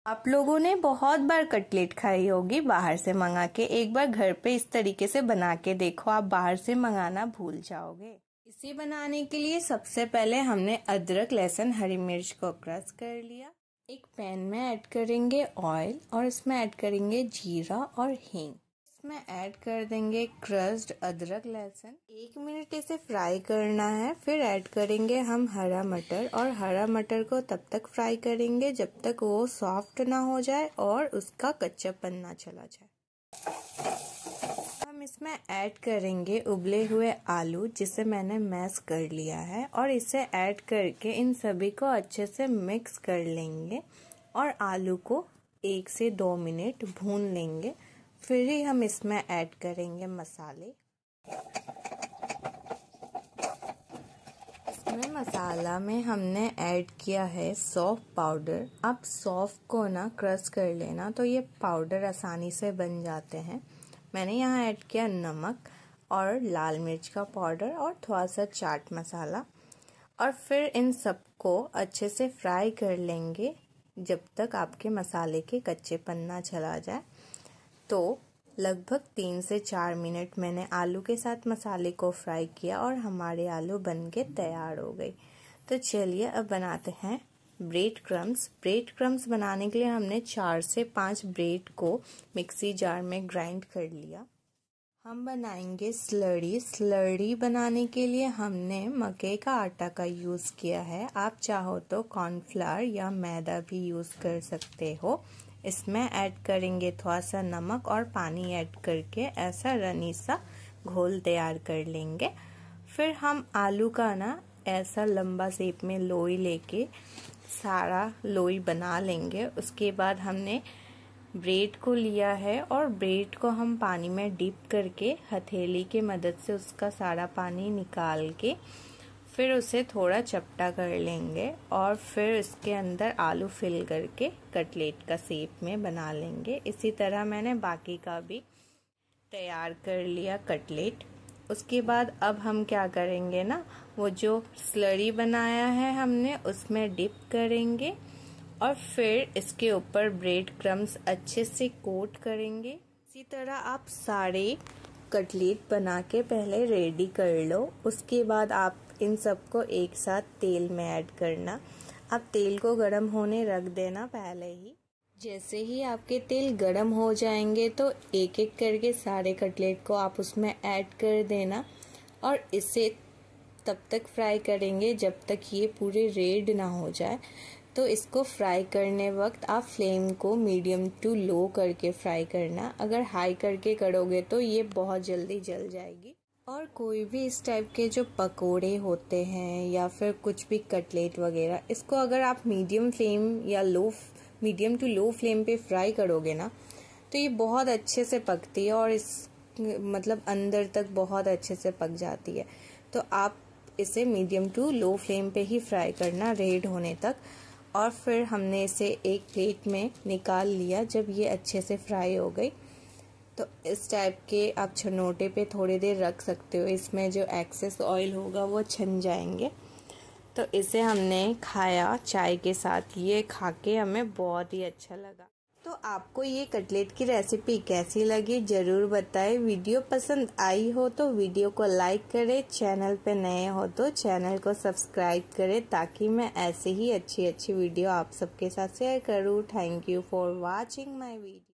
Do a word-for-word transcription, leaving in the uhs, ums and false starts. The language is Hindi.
आप लोगों ने बहुत बार कटलेट खाई होगी बाहर से मंगा के। एक बार घर पे इस तरीके से बना के देखो, आप बाहर से मंगाना भूल जाओगे। इसे बनाने के लिए सबसे पहले हमने अदरक, लहसुन, हरी मिर्च को क्रश कर लिया। एक पैन में ऐड करेंगे ऑयल और इसमें ऐड करेंगे जीरा और हींग। इसमें ऐड कर देंगे क्रश्ड अदरक, लहसुन। एक मिनट इसे फ्राई करना है। फिर ऐड करेंगे हम हरा मटर और हरा मटर को तब तक फ्राई करेंगे जब तक वो सॉफ्ट ना हो जाए और उसका कच्चापन ना चला जाए। हम इसमें ऐड करेंगे उबले हुए आलू जिसे मैंने मैश कर लिया है और इसे ऐड करके इन सभी को अच्छे से मिक्स कर लेंगे और आलू को एक से दो मिनट भून लेंगे। फिर ही हम इसमें ऐड करेंगे मसाले। इसमें मसाला में हमने ऐड किया है सौंफ पाउडर। आप सौंफ को ना क्रश कर लेना तो ये पाउडर आसानी से बन जाते हैं। मैंने यहाँ ऐड किया नमक और लाल मिर्च का पाउडर और थोड़ा सा चाट मसाला और फिर इन सबको अच्छे से फ्राई कर लेंगे जब तक आपके मसाले के कच्चेपन ना चला जाए। तो लगभग तीन से चार मिनट मैंने आलू के साथ मसाले को फ्राई किया और हमारे आलू बनके तैयार हो गए। तो चलिए अब बनाते हैं ब्रेड क्रम्स। ब्रेड क्रम्स बनाने के लिए हमने चार से पांच ब्रेड को मिक्सी जार में ग्राइंड कर लिया। हम बनाएंगे स्लरी। स्लरी बनाने के लिए हमने मक्के का आटा का यूज़ किया है। आप चाहो तो कॉर्नफ्लावर या मैदा भी यूज़ कर सकते हो। इसमें ऐड करेंगे थोड़ा सा नमक और पानी ऐड करके ऐसा रनी सा घोल तैयार कर लेंगे। फिर हम आलू का ना ऐसा लंबा शेप में लोई लेके सारा लोई बना लेंगे। उसके बाद हमने ब्रेड को लिया है और ब्रेड को हम पानी में डिप करके हथेली की मदद से उसका सारा पानी निकाल के फिर उसे थोड़ा चपटा कर लेंगे और फिर इसके अंदर आलू फिल करके कटलेट का शेप में बना लेंगे। इसी तरह मैंने बाकी का भी तैयार कर लिया कटलेट। उसके बाद अब हम क्या करेंगे ना, वो जो स्लरी बनाया है हमने उसमें डिप करेंगे और फिर इसके ऊपर ब्रेड क्रम्स अच्छे से कोट करेंगे। इसी तरह आप सारे कटलेट बना के पहले रेडी कर लो। उसके बाद आप इन सबको एक साथ तेल में ऐड करना। आप तेल को गरम होने रख देना पहले ही। जैसे ही आपके तेल गरम हो जाएंगे तो एक एक करके सारे कटलेट को आप उसमें ऐड कर देना और इसे तब तक फ्राई करेंगे जब तक ये पूरे रेड ना हो जाए। तो इसको फ्राई करने वक्त आप फ्लेम को मीडियम टू लो करके फ्राई करना। अगर हाई करके करोगे तो ये बहुत जल्दी जल जाएगी। और कोई भी इस टाइप के जो पकोड़े होते हैं या फिर कुछ भी कटलेट वगैरह, इसको अगर आप मीडियम फ्लेम या low medium to low flame पे फ्राई करोगे ना तो ये बहुत अच्छे से पकती है और इस मतलब अंदर तक बहुत अच्छे से पक जाती है। तो आप इसे मीडियम टू लो फ्लेम पे ही फ्राई करना रेड होने तक। और फिर हमने इसे एक प्लेट में निकाल लिया जब ये अच्छे से फ्राई हो गई। तो इस टाइप के आप छनोटे पे थोड़ी देर रख सकते हो, इसमें जो एक्सेस ऑयल होगा वो छन जाएंगे। तो इसे हमने खाया चाय के साथ। ये खा के हमें बहुत ही अच्छा लगा। तो आपको ये कटलेट की रेसिपी कैसी लगी जरूर बताएं। वीडियो पसंद आई हो तो वीडियो को लाइक करें, चैनल पे नए हो तो चैनल को सब्सक्राइब करें ताकि मैं ऐसे ही अच्छी अच्छी वीडियो आप सबके साथ शेयर करूँ। Thank you for watching my video.